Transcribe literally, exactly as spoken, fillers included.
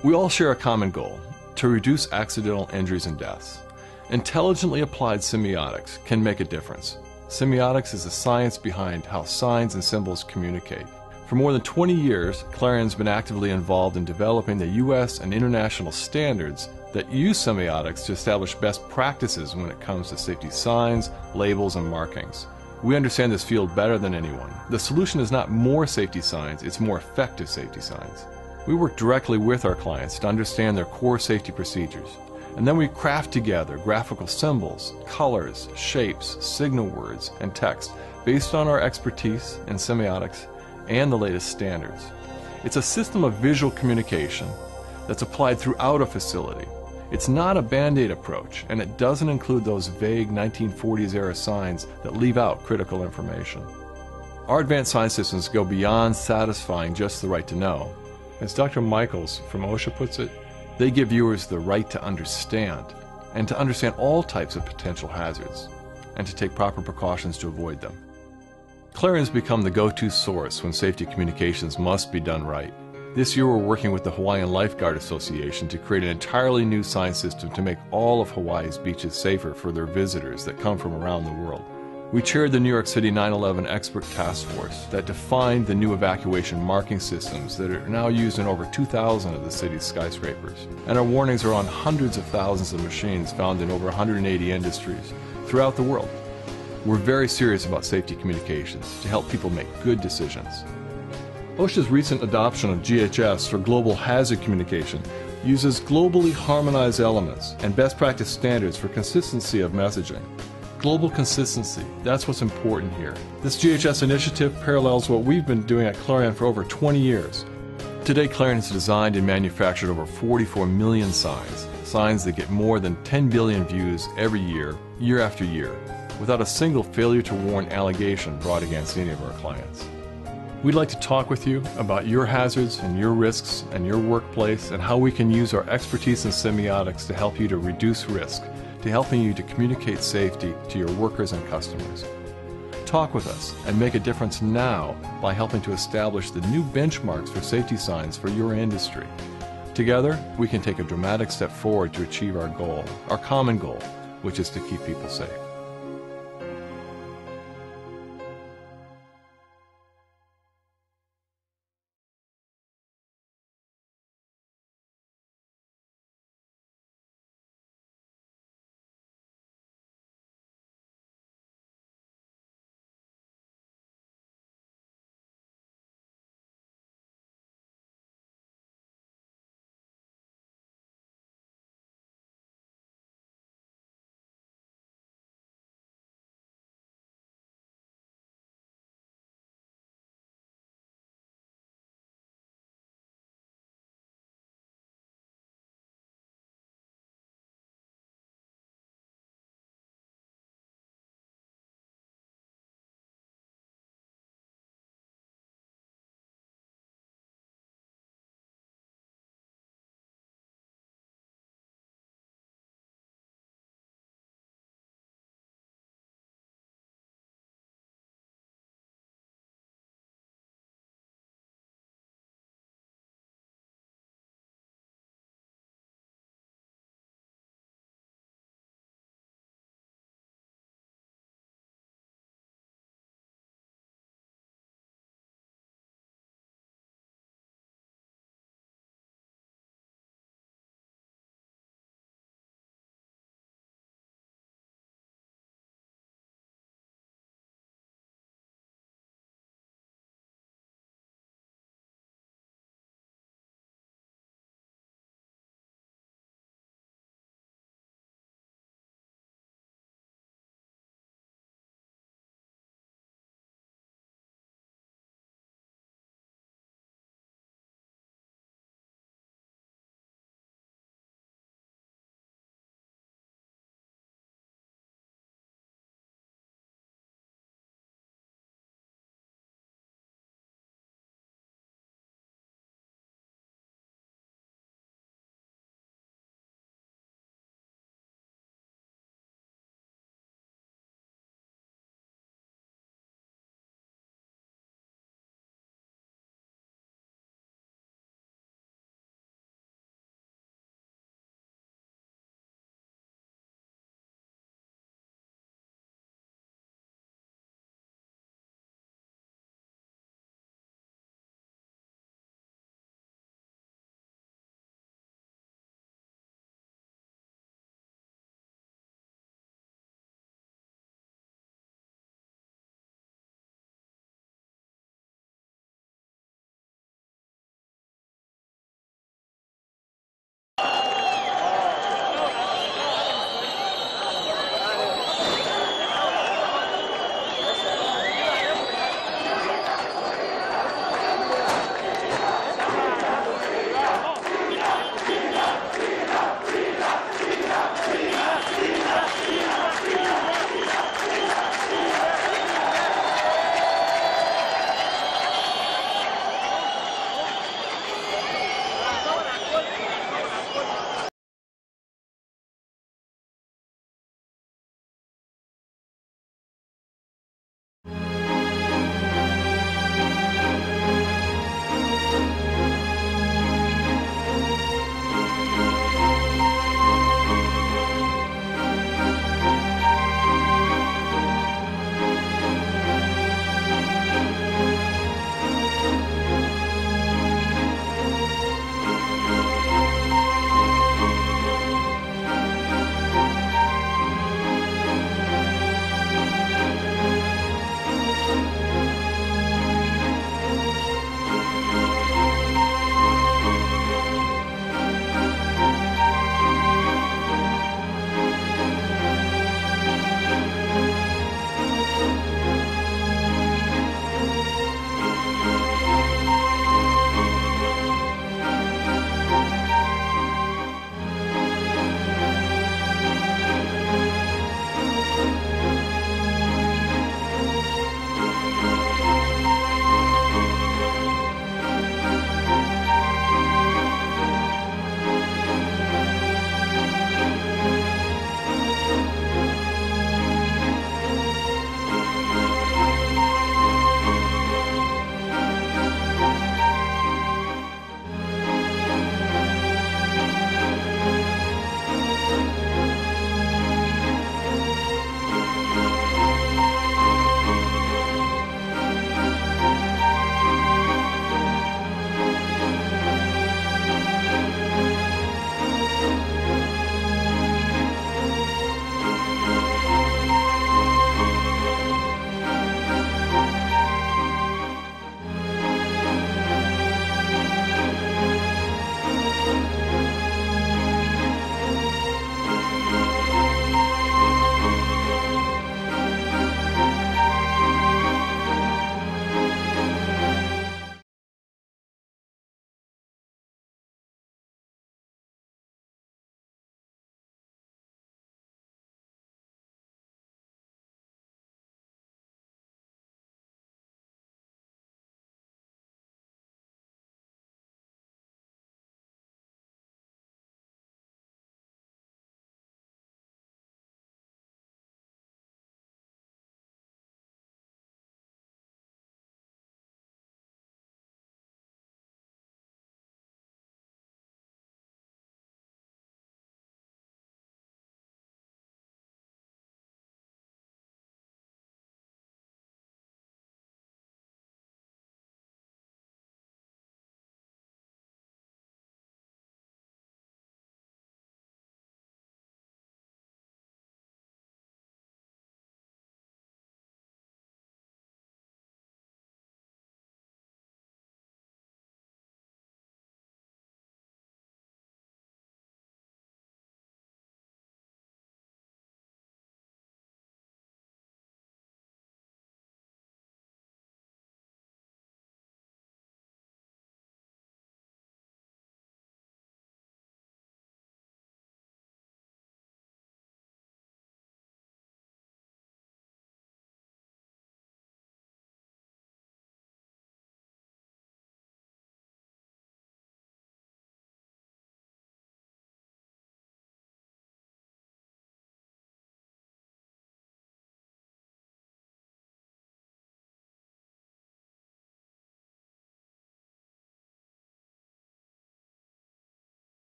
We all share a common goal: to reduce accidental injuries and deaths. Intelligently applied semiotics can make a difference. Semiotics is the science behind how signs and symbols communicate. For more than twenty years, Clarion's been actively involved in developing the U S and international standards that use semiotics to establish best practices when it comes to safety signs, labels, and markings. We understand this field better than anyone. The solution is not more safety signs, it's more effective safety signs. We work directly with our clients to understand their core safety procedures, and then we craft together graphical symbols, colors, shapes, signal words, and text based on our expertise in semiotics and the latest standards. It's a system of visual communication that's applied throughout a facility. It's not a band-aid approach, and it doesn't include those vague nineteen forties era signs that leave out critical information. Our advanced sign systems go beyond satisfying just the right to know. As Doctor Michaels from OSHA puts it, they give viewers the right to understand, and to understand all types of potential hazards, and to take proper precautions to avoid them. Clarion has become the go-to source when safety communications must be done right. This year we're working with the Hawaiian Lifeguard Association to create an entirely new sign system to make all of Hawaii's beaches safer for their visitors that come from around the world. We chaired the New York City nine eleven Expert Task Force that defined the new evacuation marking systems that are now used in over two thousand of the city's skyscrapers. And our warnings are on hundreds of thousands of machines found in over one hundred eighty industries throughout the world. We're very serious about safety communications to help people make good decisions. OSHA's recent adoption of G H S for global hazard communication uses globally harmonized elements and best practice standards for consistency of messaging. Global consistency, that's what's important here. This G H S initiative parallels what we've been doing at Clarion for over twenty years. Today, Clarion has designed and manufactured over forty-four million signs, signs that get more than ten billion views every year, year after year, without a single failure to warn allegation brought against any of our clients. We'd like to talk with you about your hazards and your risks and your workplace and how we can use our expertise in semiotics to help you to reduce risk, to helping you to communicate safety to your workers and customers. Talk with us and make a difference now by helping to establish the new benchmarks for safety signs for your industry. Together, we can take a dramatic step forward to achieve our goal, our common goal, which is to keep people safe.